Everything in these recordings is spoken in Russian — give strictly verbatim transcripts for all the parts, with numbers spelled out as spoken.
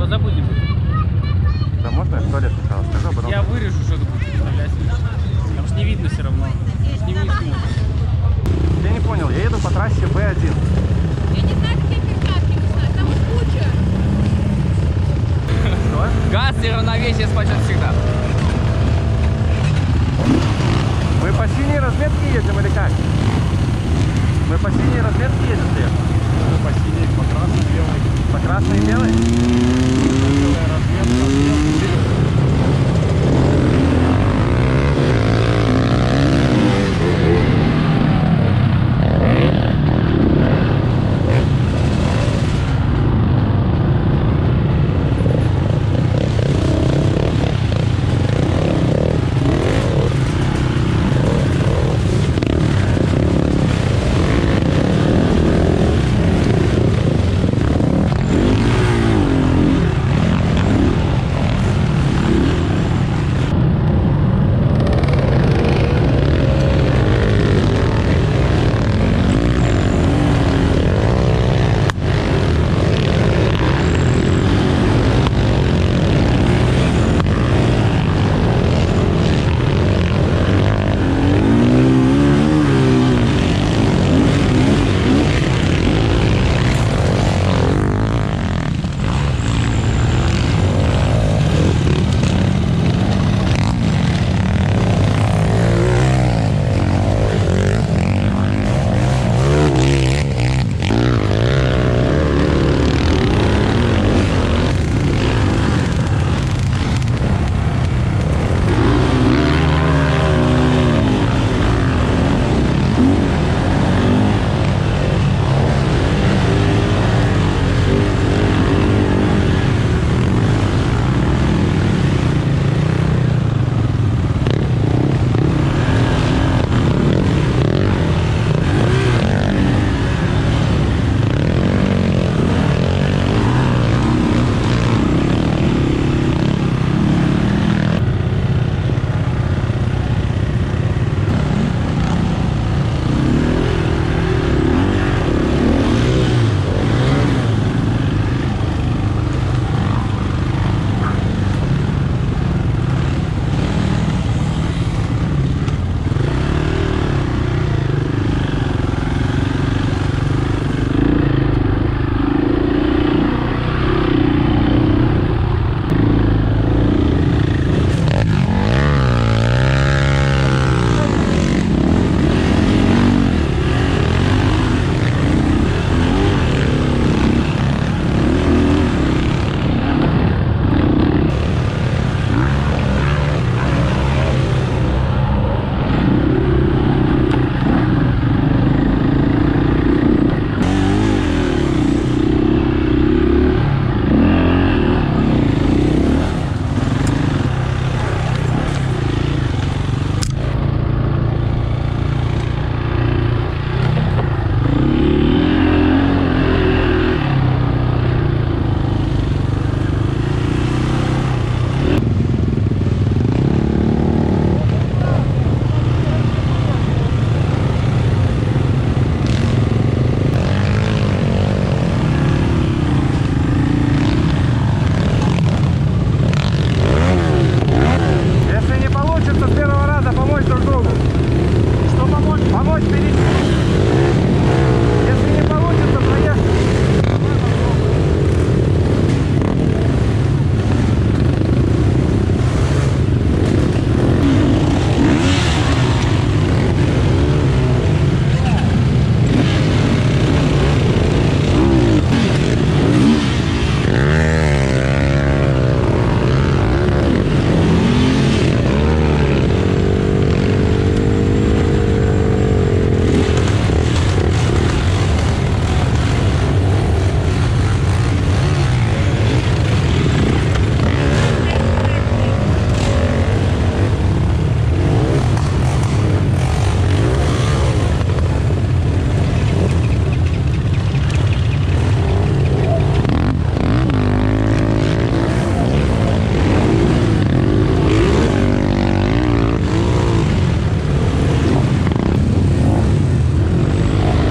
забудь не буду. Да можно я в туалет сначала скажу, а потом... Я вырежу, что ты будешь представлять. Потому что не видно все равно. Сниму и сниму. Я не понял, я еду по трассе Б один. Я не знаю, какие перчатки, не знаю, там куча. Что? Газ и равновесие спасет всегда. Мы по синей разметке едем или как? Мы по синей разметке едем, Лев? Мы по синей, по красной, белой. По красной и белой? Белая разметка, белый.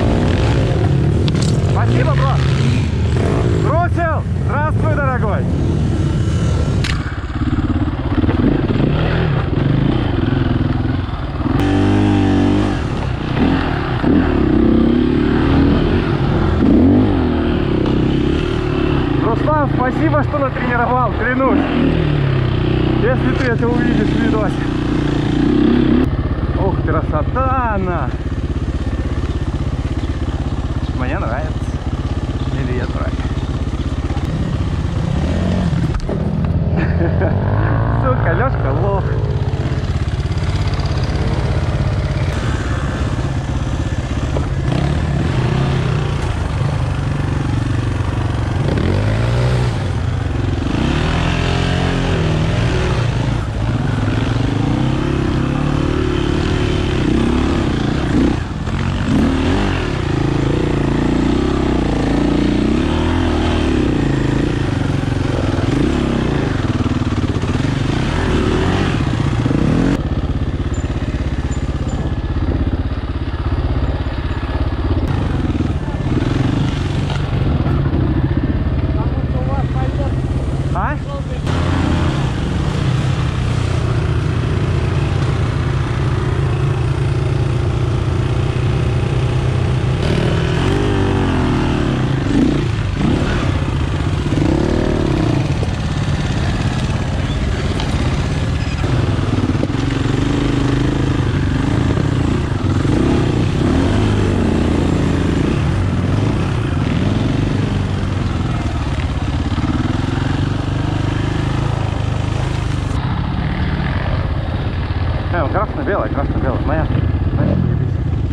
Спасибо, бро. Бросил. Здравствуй, дорогой. Братан, спасибо, что натренировал, клянусь. Если ты это увидишь в видосе. Ух, красота она. Мне нравится. Или я дурак. Сука, Лёшка лох. А? Э, красно-белая, красно-белая. Моя. Моя, ебись.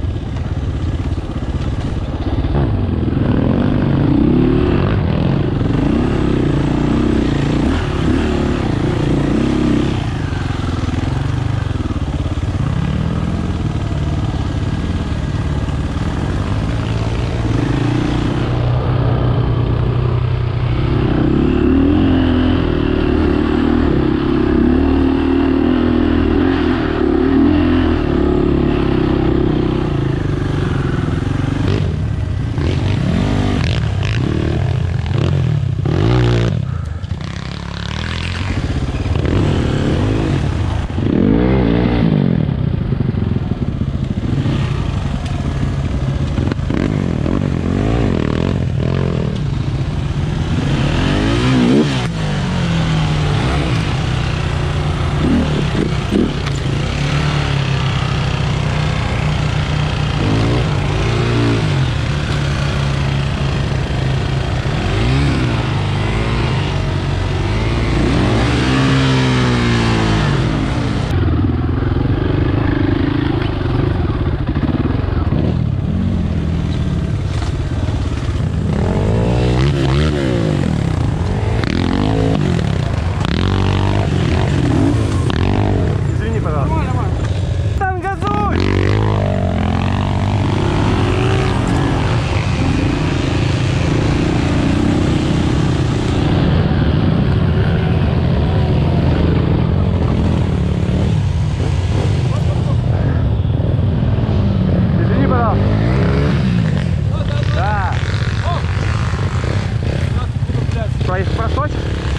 Своих просочек?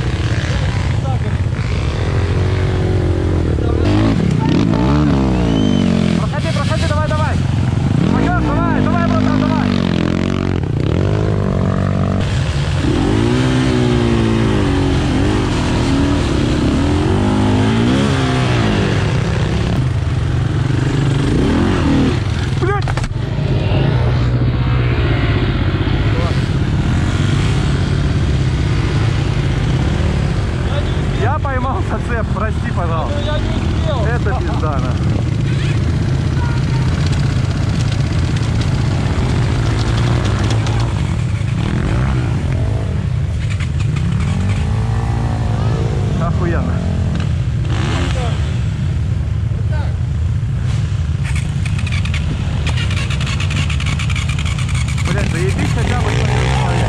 Проходи, проходи, давай, давай. Пойдем, давай, давай, братан, давай. Блядь! Я поймал зацеп, прости, пожалуйста. Я не успел. Это пизда, на. Охуенно. Блять, заебись хотя бы человек.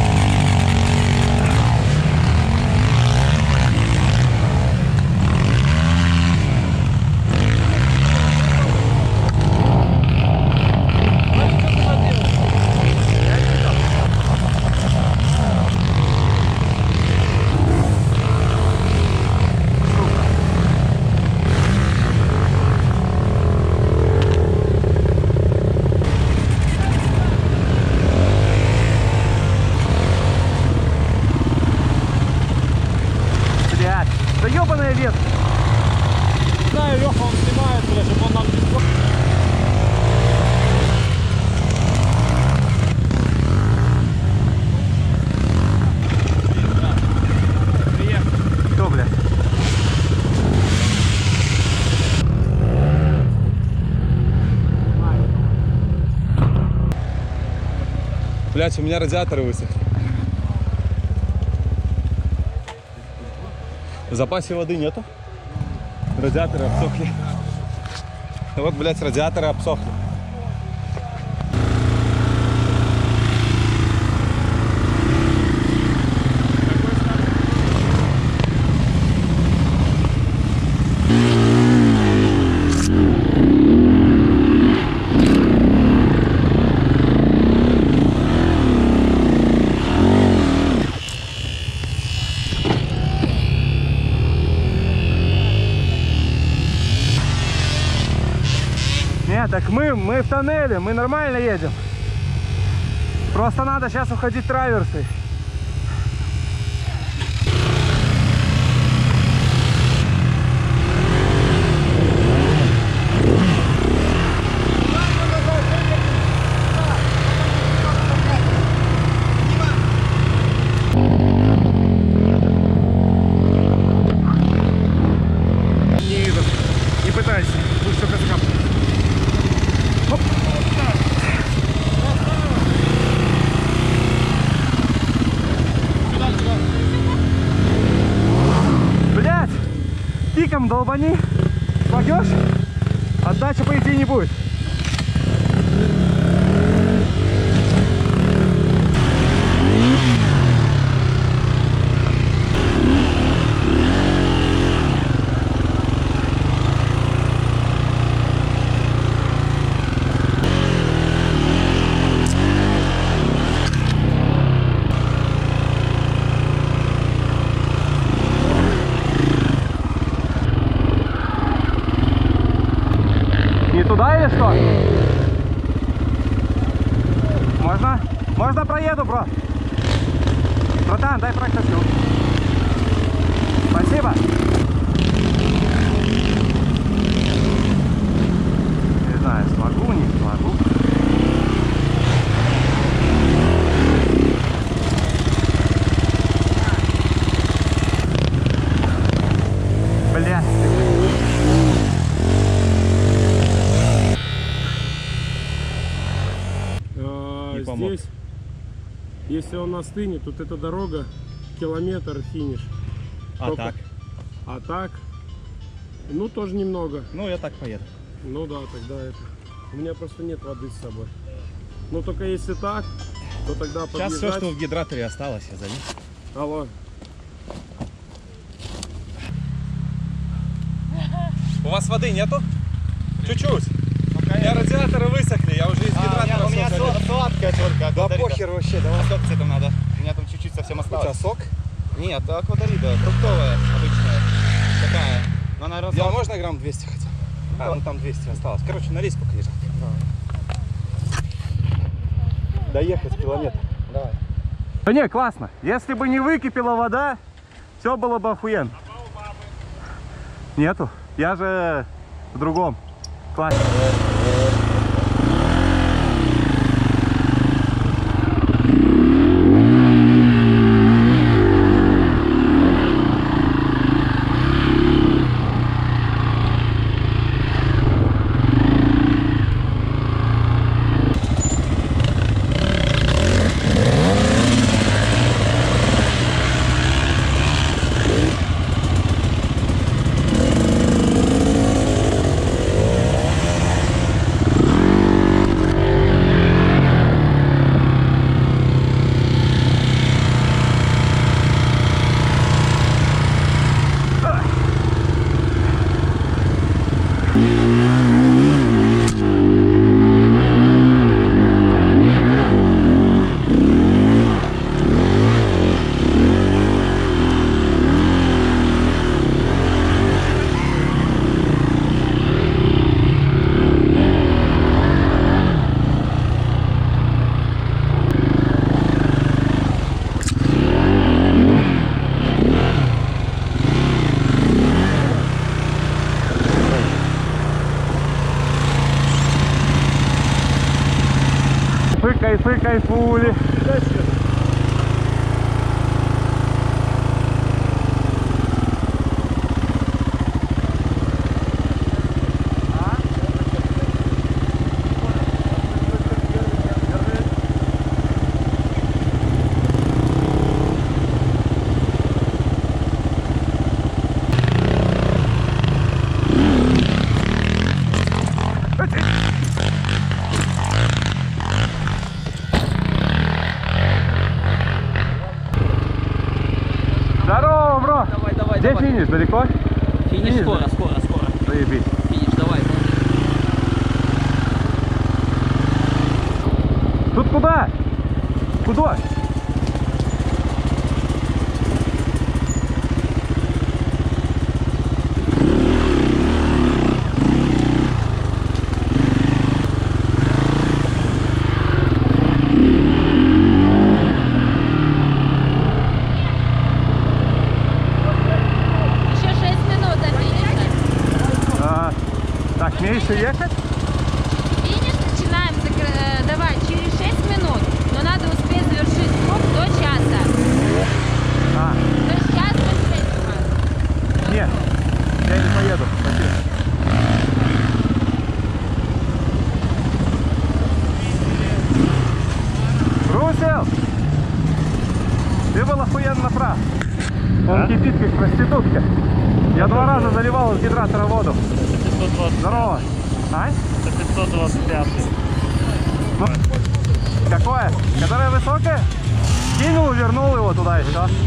свет. Не знаю, Леха, он снимает, бля, чтобы он нам не спал. Кто, блядь? Блять, у меня радиаторы высохли. В запасе воды нету. Радиаторы обсохли. Вот, блять, радиаторы обсохли. Нет, так мы, мы в тоннеле, мы нормально едем. Просто надо сейчас уходить траверсы. Не, не пытайся, будешь только закапывать. Блять, пиком долбани, пойдешь, отдачи по идее не будет. Не туда или что? Можно? Можно проеду, бро. Братан, дай прокачу. Спасибо. Не знаю, смогу, не смогу. Блядь. А, помог. здесь, если он остынет, тут эта дорога километр финиш. А Только- так? А так, ну тоже немного. Ну, я так поеду. Ну да, тогда это. У меня просто нет воды с собой. Ну только если так, то тогда Сейчас все, подъезжать. что в гидраторе осталось, я залью. Алло. У вас воды нету? Чуть-чуть. У меня радиаторы высохли, я уже из гидратора У меня всё залил. сла- сладкая только. Да Акваторида. похер вообще, давай. А сколько тебе там надо? У меня там чуть-чуть совсем У тебя осталось. сок? Нет, акваторида, фруктовая, обычная. Такая. Ну, наверное, Я сладкая. можно грамм двести хотя? А, ну там двести осталось. Короче, налей сколько лежат. Доехать километр. Давай. Да не, классно. Если бы не выкипела вода, все было бы охуенно. Нету. Я же в другом классе. кайфули. Здорово, бро! Давай, давай, Где давай. финиш? Далеко? Финиш Финиш, скоро, да? скоро, скоро. Заебись. Финиш, давай. Тут куда? Куда? Еще шесть минут до финиша. А, так, мне еще ехать? Финиш начинаем закры- э, давать через шесть минут, но надо успеть завершить круг до часа. А, То есть час быстрее. нет, я не поеду. Спасибо. Русел! Ты был охуенно прав. Он кипит как проститутка. Я два раза заливал из гидратора воду. Здорово. А? пятьсот двадцать пять. Ну, какое? Которое высокое? Кинул, вернул его туда и все.